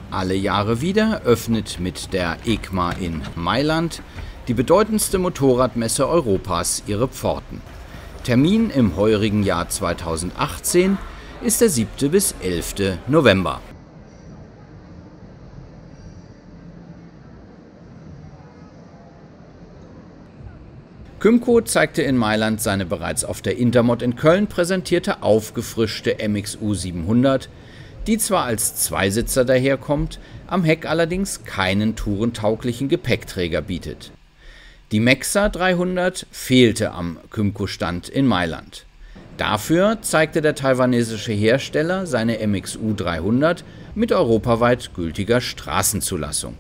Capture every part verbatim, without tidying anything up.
Alle Jahre wieder öffnet mit der EICMA in Mailand die bedeutendste Motorradmesse Europas ihre Pforten. Termin im heurigen Jahr zweitausendachtzehn ist der siebte bis elfte November. Kymco zeigte in Mailand seine bereits auf der Intermod in Köln präsentierte aufgefrischte M X U siebenhundert, die zwar als Zweisitzer daherkommt, am Heck allerdings keinen tourentauglichen Gepäckträger bietet. Die Mexa dreihundert fehlte am Kymco-Stand in Mailand. Dafür zeigte der taiwanesische Hersteller seine M X U dreihundert mit europaweit gültiger Straßenzulassung.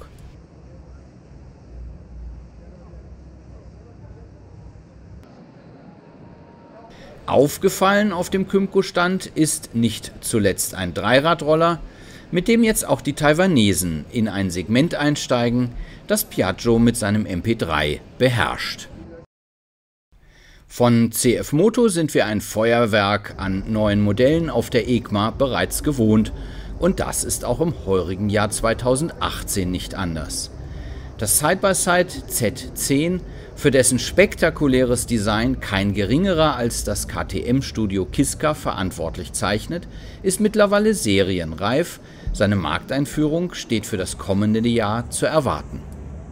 Aufgefallen auf dem Kymco-Stand ist nicht zuletzt ein Dreiradroller, mit dem jetzt auch die Taiwanesen in ein Segment einsteigen, das Piaggio mit seinem M P drei beherrscht. Von C F Moto sind wir ein Feuerwerk an neuen Modellen auf der EICMA bereits gewohnt, und das ist auch im heurigen Jahr zweitausendachtzehn nicht anders. Das Side-by-Side Z zehn, für dessen spektakuläres Design kein geringerer als das K T M-Studio Kiska verantwortlich zeichnet, ist mittlerweile serienreif. Seine Markteinführung steht für das kommende Jahr zu erwarten.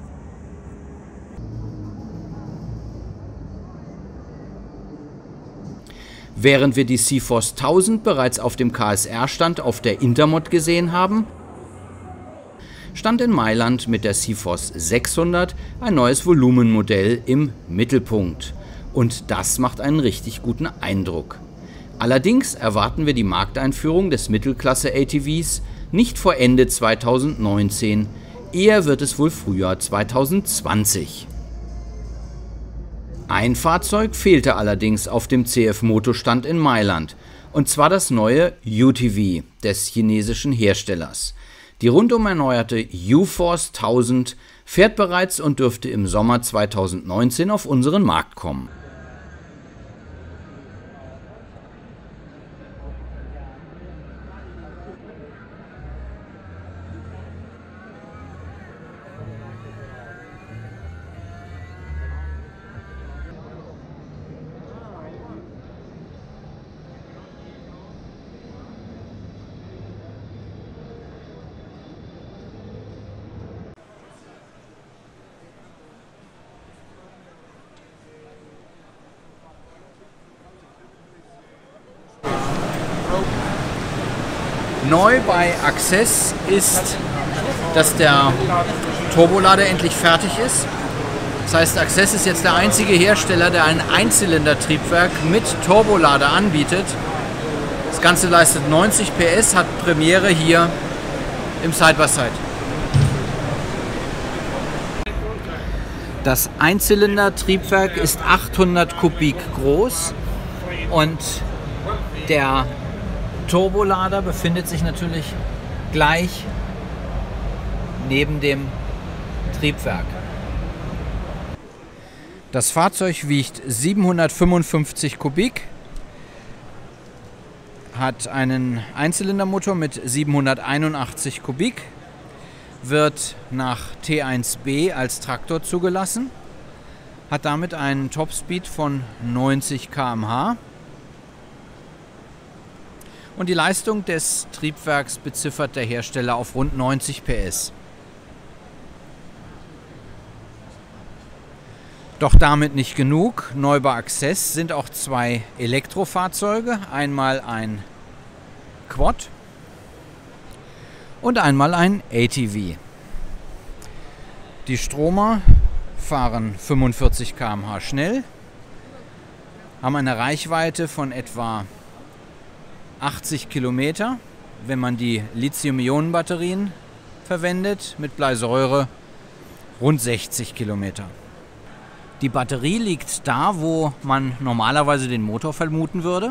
Während wir die C-Force tausend bereits auf dem K S R-Stand auf der Intermod gesehen haben, stand in Mailand mit der C-Force sechshundert ein neues Volumenmodell im Mittelpunkt. Und das macht einen richtig guten Eindruck. Allerdings erwarten wir die Markteinführung des Mittelklasse-A T Vs nicht vor Ende zweitausendneunzehn, eher wird es wohl Frühjahr zweitausendzwanzig. Ein Fahrzeug fehlte allerdings auf dem C F Moto Stand in Mailand, und zwar das neue U T V des chinesischen Herstellers. Die rundum erneuerte U-Force tausend fährt bereits und dürfte im Sommer zweitausendneunzehn auf unseren Markt kommen. Neu bei Access ist, dass der Turbolader endlich fertig ist. Das heißt, Access ist jetzt der einzige Hersteller, der ein Einzylinder-Triebwerk mit Turbolader anbietet. Das Ganze leistet neunzig P S, hat Premiere hier im Side-by-Side. Das Einzylinder-Triebwerk ist achthundert Kubik groß und der Turbolader befindet sich natürlich gleich neben dem Triebwerk. Das Fahrzeug wiegt siebenhundertfünfundfünfzig Kubik, hat einen Einzylindermotor mit siebenhunderteinundachtzig Kubik, wird nach T eins B als Traktor zugelassen, hat damit einen Topspeed von neunzig Kilometer pro Stunde. Und die Leistung des Triebwerks beziffert der Hersteller auf rund neunzig P S. Doch damit nicht genug. Neu bei Access sind auch zwei Elektrofahrzeuge. Einmal ein Quad und einmal ein A T V. Die Stromer fahren fünfundvierzig Kilometer pro Stunde schnell, haben eine Reichweite von etwa achtzig Kilometer, wenn man die Lithium-Ionen-Batterien verwendet, mit Bleisäure rund sechzig Kilometer. Die Batterie liegt da, wo man normalerweise den Motor vermuten würde.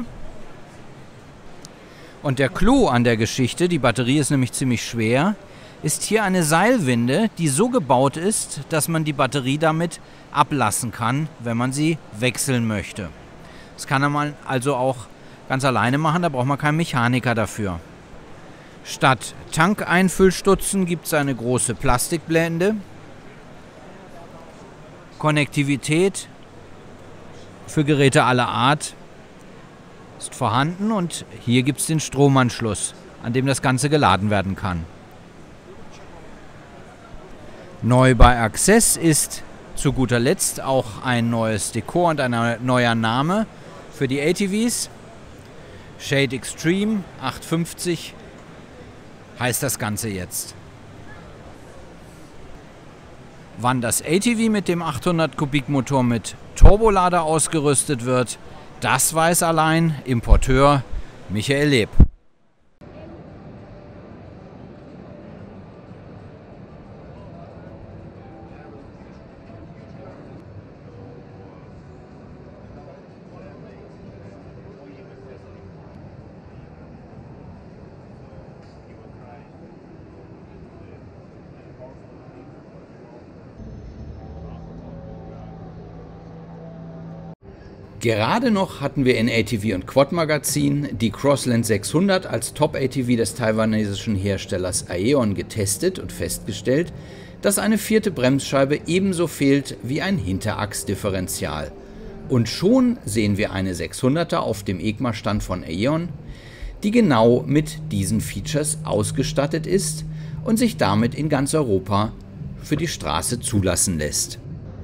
Und der Clou an der Geschichte, die Batterie ist nämlich ziemlich schwer, ist hier eine Seilwinde, die so gebaut ist, dass man die Batterie damit ablassen kann, wenn man sie wechseln möchte. Das kann man also auch ganz alleine machen, da braucht man keinen Mechaniker dafür. Statt Tankeinfüllstutzen gibt es eine große Plastikblende. Konnektivität für Geräte aller Art ist vorhanden und hier gibt es den Stromanschluss, an dem das Ganze geladen werden kann. Neu bei Access ist zu guter Letzt auch ein neues Dekor und ein neuer Name für die A T Vs. Shade Extreme achthundertfünfzig heißt das Ganze jetzt. Wann das A T V mit dem achthundert Kubik Motor mit Turbolader ausgerüstet wird, das weiß allein Importeur Michael Leb. Gerade noch hatten wir in A T V und Quad Magazin die Crossland sechshundert als Top-A T V des taiwanesischen Herstellers Aeon getestet und festgestellt, dass eine vierte Bremsscheibe ebenso fehlt wie ein Hinterachsdifferential. Und schon sehen wir eine sechshunderter auf dem EICMA-Stand von Aeon, die genau mit diesen Features ausgestattet ist und sich damit in ganz Europa für die Straße zulassen lässt.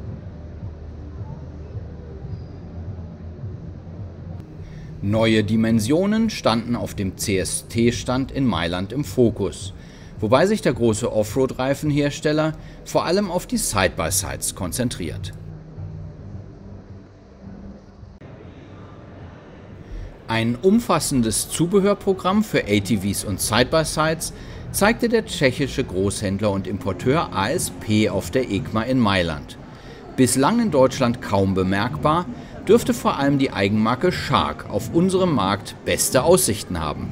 Neue Dimensionen standen auf dem C S T-Stand in Mailand im Fokus, wobei sich der große Offroad-Reifenhersteller vor allem auf die Side-by-Sides konzentriert. Ein umfassendes Zubehörprogramm für A T Vs und Side-by-Sides zeigte der tschechische Großhändler und Importeur A S P auf der EICMA in Mailand. Bislang in Deutschland kaum bemerkbar, dürfte vor allem die Eigenmarke Shark auf unserem Markt beste Aussichten haben.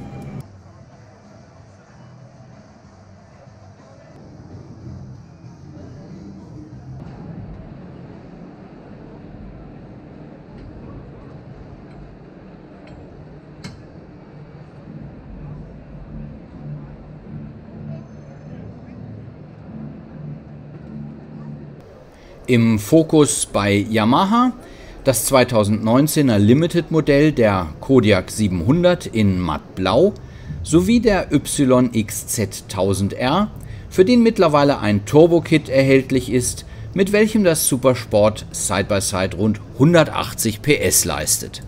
Im Fokus bei Yamaha das zweitausendneunzehner Limited-Modell der Kodiaq siebenhundert in mattblau sowie der Y X Z tausend R, für den mittlerweile ein Turbo-Kit erhältlich ist, mit welchem das Supersport Side-by-Side rund hundertachtzig P S leistet.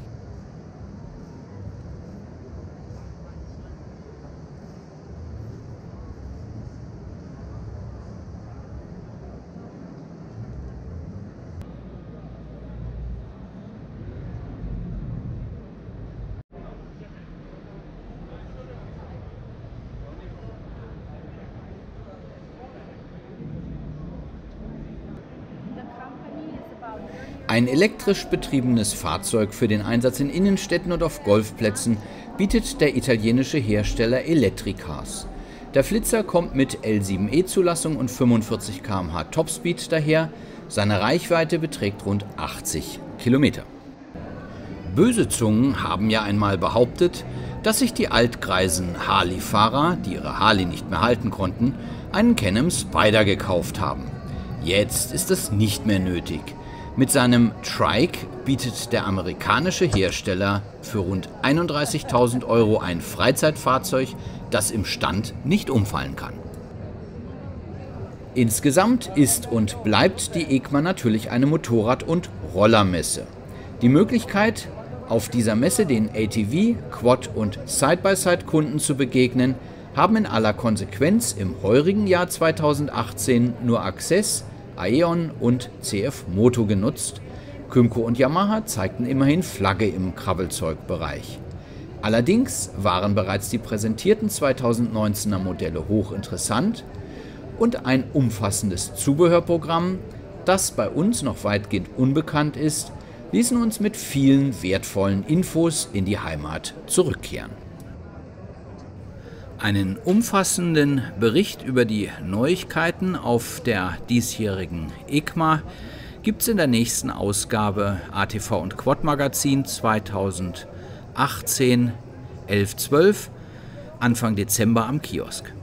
Ein elektrisch betriebenes Fahrzeug für den Einsatz in Innenstädten und auf Golfplätzen bietet der italienische Hersteller Electricars. Der Flitzer kommt mit L sieben E Zulassung und fünfundvierzig Kilometer pro Stunde Topspeed daher, seine Reichweite beträgt rund achtzig Kilometer. Böse Zungen haben ja einmal behauptet, dass sich die altgreisen Harley-Fahrer, die ihre Harley nicht mehr halten konnten, einen Can-Am Spyder gekauft haben. Jetzt ist es nicht mehr nötig. Mit seinem Trike bietet der amerikanische Hersteller für rund einunddreißigtausend Euro ein Freizeitfahrzeug, das im Stand nicht umfallen kann. Insgesamt ist und bleibt die EICMA natürlich eine Motorrad- und Rollermesse. Die Möglichkeit, auf dieser Messe den A T V-, Quad- und Side-by-Side-Kunden zu begegnen, haben in aller Konsequenz im heurigen Jahr zweitausendachtzehn nur Access, Aeon und C F Moto genutzt. Kymco und Yamaha zeigten immerhin Flagge im Krabbelzeugbereich. Allerdings waren bereits die präsentierten zweitausendneunzehner Modelle hochinteressant und ein umfassendes Zubehörprogramm, das bei uns noch weitgehend unbekannt ist, ließen uns mit vielen wertvollen Infos in die Heimat zurückkehren. Einen umfassenden Bericht über die Neuigkeiten auf der diesjährigen EICMA gibt es in der nächsten Ausgabe A T V und Quad Magazin zweitausendachtzehn elf zwölf. Anfang Dezember am Kiosk.